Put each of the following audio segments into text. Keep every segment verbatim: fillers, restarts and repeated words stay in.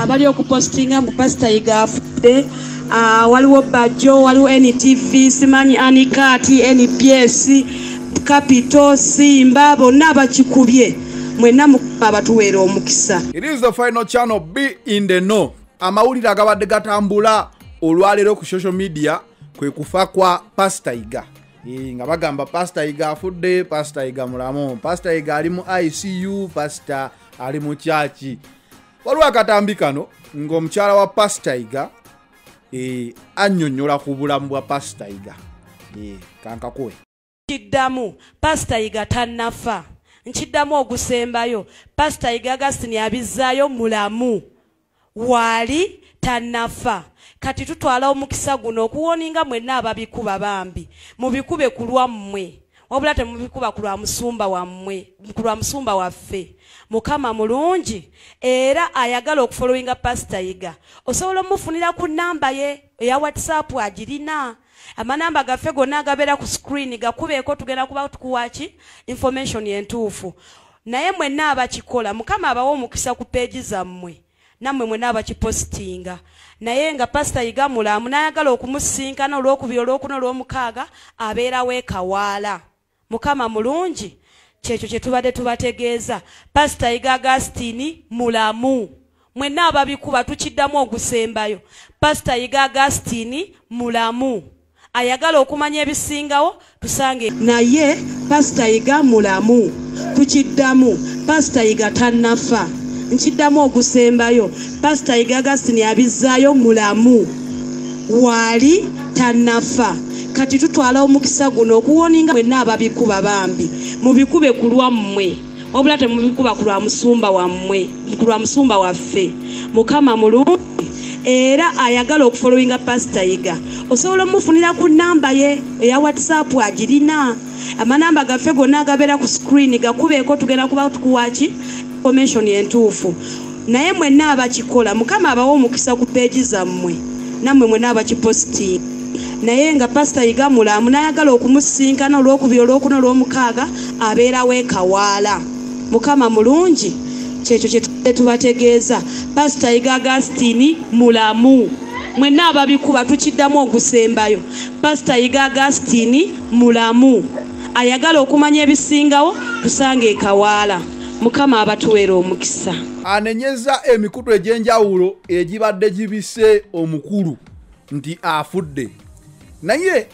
abali okupostinga mu Pastor Yiga afudde. Uh, waliwo Bajo, waliwo N T V, simanyi Anikati, N P S, Capital, Simba, bonna abakikubye. Mwenna mukaba batuweera omukisa. It is the final channel, be in the know. Amawulire agabadde gatambula olwaleero ku social media kwe kufa kwa Pastor Yiga. E, nga bagamba Pastor Yiga afudde, Pastor Yiga mulamu, Pastor Yiga ali mu I C U, Pastor ali mu church. Waliwo akatambi kano ng'omukyala wa Pastor Yiga e, annyonnyola ku bulamu bwa Pastor Yiga. E, kankakuwe. Kiddamu Pastor Yiga tannafa. Nchiddamu ogusembayo Pastor Yiga Augustine abizzaayo mulamu. Wali tannafa. Kati tutwala omukisa guno okuwoninga mwenna ababikuba bambi. Mubikube kulwa mmwe. Wabula temubikuba kulwa musumba wammwe, kulwa musumba waffe. Mukama mulungi era ayagala okufollowinga Pastor Yiga. Osobola omufunira ku namba ye eya WhatsApp agirina. Amanamba gaffe gonna agabeera ku screen gakubeeko tugenda kuba tukuwaki information entuufu. Naye mwenna abakikola Mukama abawa omukisa ku page zammwe. Nammwe mwenna abakipostinga. Naye nga Pastor Yiga mulamu n'ayagala okumusinkana olwokubiri olwokuna olwomukaaga abeera weekawaala. Mukama mulungi kyekyo kye tubadde tubategeeza. Pastor Yiga Augustine mulamu. Mwenna ababikuba tukiddamu ogusembayo. Pastor Yiga Augustine mulamu. Ayagala okumanya ebisingawo tusange naye Pastor Yiga mulamu. Tukiddamu Pastor Yiga tannafa. Nchiddamu ogusembayo Pastor Yiga Augustine abizzaayo mulamu. Wali tannafa. Kati tutwala omukisa guno okuwoninga mwenna ababikuba bambi. Mubikube kulwa mmwe. Wabula temubikuba kulwa musumba wammwe, kulwa musumba waffe. Mukama mulungi era ayagala okufollowinga Pastor Yiga. Osobola omufunira ku namba ye eya WhatsApp agirina. Amanamba gaffe gonna agabeera ku screen gakubeeko tugenda kuba tukuwaki information entuufu. Naye mwenna abakikola Mukama abawa omukisa ku page zammwe. Nammwe mwenna abakiposting. Naye nga Pastor Yiga mulamu n'ayagala okumusinkana olwokubiri olwokuna olwomukaaga abeera weekawaala. Mukama mulungi kyekyo kye tubategeeza. Pastor Yiga Augustine mulamu. Mwenna ababikuba tukiddamu ogusembayo. Pastor Yiga Augustine mulamu. Ayagala okumanya ebisingawo tusange ekawaala. Mukama abatuweera omukisa. Anenyeza emikutu egy'enjawulo egibadde gibise omukulu nti afudde. Naye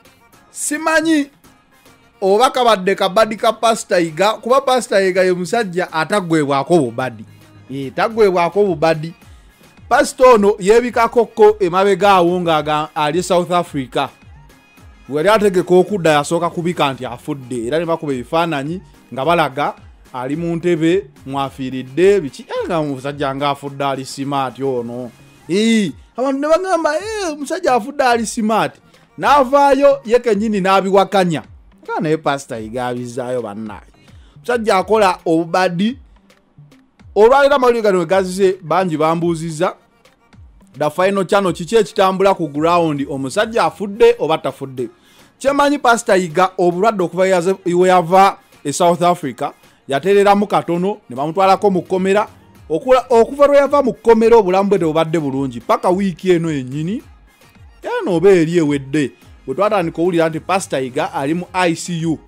simanyi oba kabadde kabadi ka Pastor Yiga kuba Pastor Yiga ye musajja atagwebwako bubadi. E tagwebwako bubadi. Pastor ono yebikakokko emabega awo nga ali South Africa. Wali ategeka okudda yasooka kubika nti afudde era ne bakuba ebifaananyi nga balaga ali mu ntebe mwafiiridde biki nga musajja nga afudde ali smart ono. Ee abantu ne bagamba eh musajja afudde ali smart. N'avaayo ye kennyini n'abiwakanya. Kana naye Pastor Yiga abizaayo bannaye. Musajja akola obubadi. Olwaleero amawulire gano we gazize bangi bambuuziza. The final channel kiki ekitambula ku ground omusajja afudde oba tafudde. Kyemanyi Pastor Yiga obulwadde okuva we yava e South Africa yateereramu katono ne bamutwalako mu kkomera. Okuva lwe yava mu kkomera obulamu bwe tebubadde bulungi paka wiiki eno yennyini. Yano oba eri ewedde bwe twatandika owulira nti Pastor Yiga ali mu I C U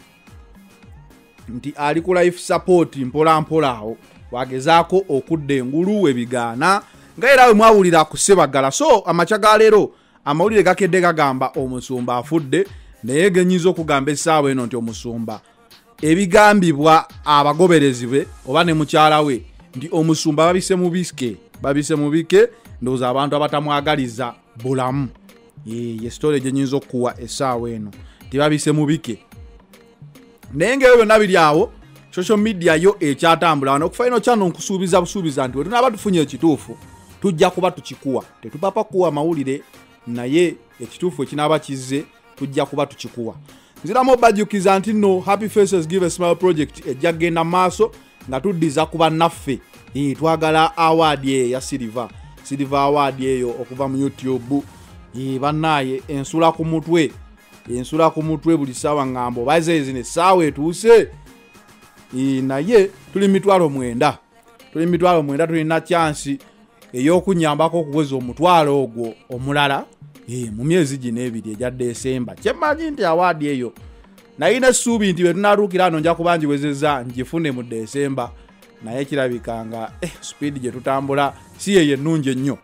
nti ali ku life support mpola mpola awo wagezaako okudda engulu webigaana nga era we mwawulira ku Sebagala. So amakya ga leero amawulire gakedde gagamba omusumba afudde naye genyiza okugamba essaawa eno nti omusumba ebigambibwa abagoberezi be oba ne mukyala we nti omusumba babise mu bike babise mu bike ndowooza abantu abatamwagaliza bulamu. Ye ye story genyiza okuwa essaawa eno tibabise mu bike. Naye ng'ebyo byonna biri awo social media yo ekyatambula wano ku Final Channel nkusuubiza busuubiza nti we tunaaba tufunye ekituufu tujja kuba tukikuwa. Tetupapa kuwa mawulire naye ekituufu ekinaaba kizze tujja kuba tukikuwa. Nziramu bajjukiza nti no Happy Faces Give a Smile project ejja genda maaso nga tuddiza kuba naffe. Ee twagala award ye ya Silver Silver award eyo okuva mu YouTube. Ee bannaye ensula ku mutwe ensula ku mutwe buli sawa ngambo baze zine sawa etuuse. Ee naye tuli mitwalo mwenda tuli mitwalo mwenda tulina chance ey'okunyambako okuweza omutwalo ogwo omulala eh, mu myezi gino ebiri egya Desemba. Kyemmanyi nti awaadi eyo nayina essuubi nti bwe tunatuukira ano nja kuba ngiwezezza ngifune mu Desemba, naye kirabikanga eh, speed gye tutambula si yeyo ennungi ennyo,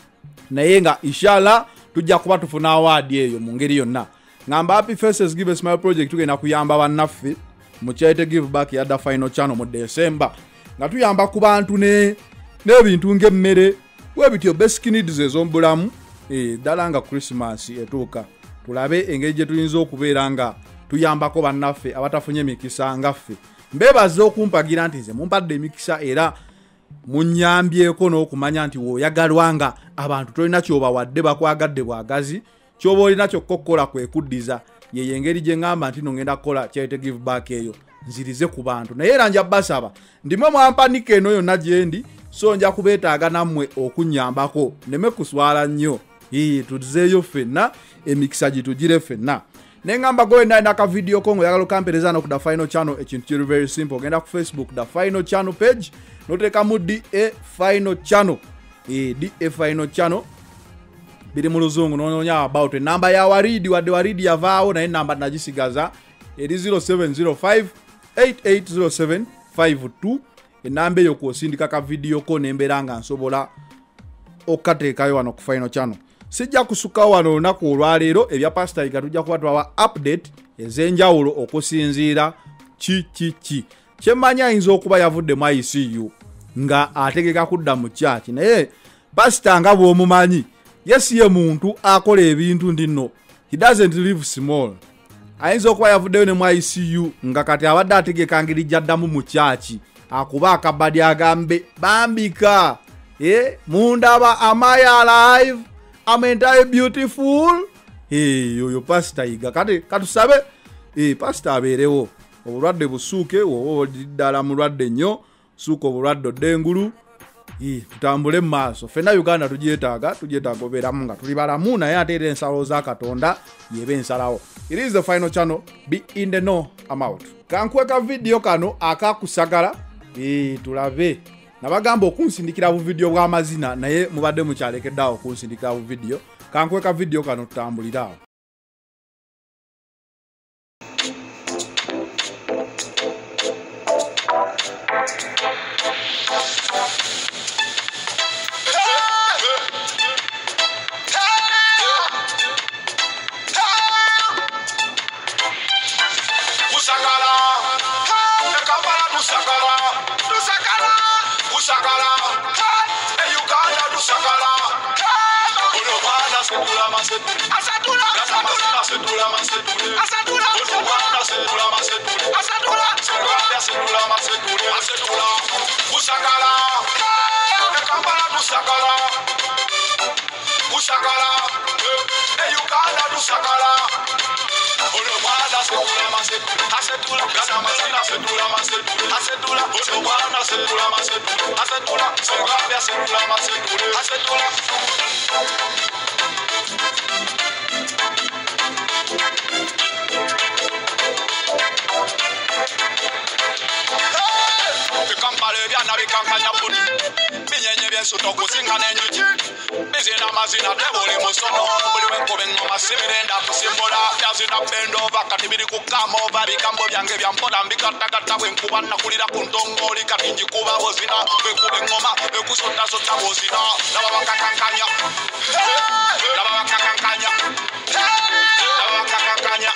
naye nga inshallah tujja kuba tufuna awaadi eyo mu ngeri yonna. Ngamba Happy Faces Give a Smile Project tugenda kuyamba bannaffe mu Charity Give Back ya The Final Channel mu Desemba, nga tuyamba ku bantu ne n'ebintu ng'emmere webityo basic needs ez'omubulamu eh, ddala nga Christmas etuuka tulabe engeri gye tuyinza okubeera nga tuyambako bannaffe abatafunye emikisa ngaffe. Mbeebaza okumpagira nti nze mumpadde emikisa era munnyambyeko n'okumanya nti w'oyagalwa nga abantu tolina kyobawadde bakwagadde bwagazi, kyoba olina kyokka okukola kwe kuddiza. Yeyo engeri gye ngamba nti no ngenda kukola Charity Give Back eyo nzirize ku bantu, naye era nja basaba ndimwe mwampanika eno yonna gye ndi, so nja kubeetaaga nammwe okunnyambako nneme kuswala nnyo, ii tuzeeyo ffenna emikisa gitugire ffenna. Nengamba go enda ina ka video kongo yagalo kampereza no ku The Final Channel, ekintu kiri very simple. Genda ku Facebook The Final Channel page noteka mu D A Final Channel, eh D A Final Channel biri mu luzungu nononya about namba ya waridi wadde waridi yavaawo naye namba nagisigaza eri zero seven zero five eight eight zero seven five two. Enamba eyo kwosindika ka video ko nembera nga nsobola okateekayo wano ku Final Channel. Sijja kusuka wano olunaku olwaleero ebya Pastor Yiga tujja kuba twawa update ez'enjawulo okusinziira ki ki ki kyemmanyi ayinza okuba yavudde mu I C U nga ategeka kudda mu church, naye Pastor nga bw'omumanyi yes ye muntu akola ebintu ndino, he doesn't live small. Ayinza okuba yavuddeyo ne mu I C U nga kati abadde ategeka ngeri gyaddamu mu church akuba akabadi agambe bambika eh mundaba am I alive, am I beautiful. Eh yoyo Pastor Yiga kati katusabe eh Pastor abeerewo obulwadde busuuke wowo ddala mulwadde nnyo suuko obulwadde dengulu eh tutambule mu maaso. Fena Uganda tugyetaaga tugyetaaga obeeramu nga tuli balamu, naye ate era ensalo za Katonda yebe ensalawo. It is The Final Channel, be in the know, I'm out. Kankweka video kano akakusagala eh tulabe nabagamba okunsindikira bu video bw'amazina naye mubadde mukyalekeddawo okunsindikira bu video. Kankweka video kano tutambulirawo. Suto kusinga n'enjuki bizina mazina tebuli musono buli wenkobe ngoma simirenda kusimbola byazina bendova kati biri kukamova bigambo byange byampola mbikatagata bwenkuba nakulira ku ntongoli kati njikuba bozina bwekube ngoma ekusota sota bozina laba bakakankanya laba bakakankanya laba bakakankanya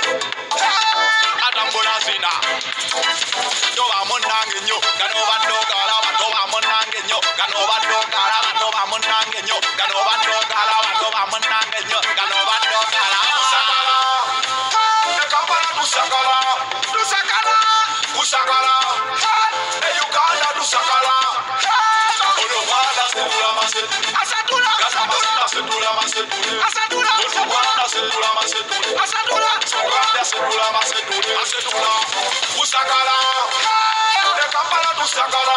adambola zina doba monange nyo ganova ndogala doba monange nyo ganova ndogala doba monange nyo ganova ndogala doba monange nyo ganova ndogala usakala ekapala dusakala dusakala usakala e Uganda dusakala olo wala sedula maset asadula asadula sedula maset asadula olo wala sedula maset asadula sedula sedula maset asadula usakala ekapala dusakala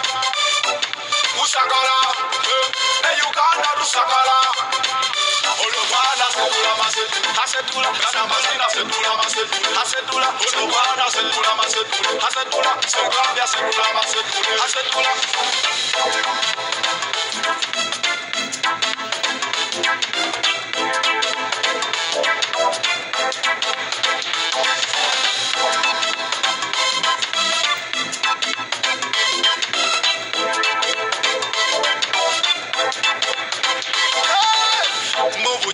usakala e Uganda dusakala olo wala sedula maset asadula kana masina sedula maset asadula olo wala sedula maset asadula sedula sedula maset asadula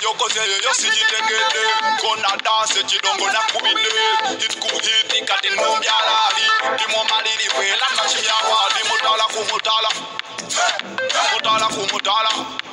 byokozeyo yo sigitegedde kona danse kidongo nakubidde itikuhiti kati nombyalabi timomaliribwe lakashiyawadi mutala kumutala mutala kumutala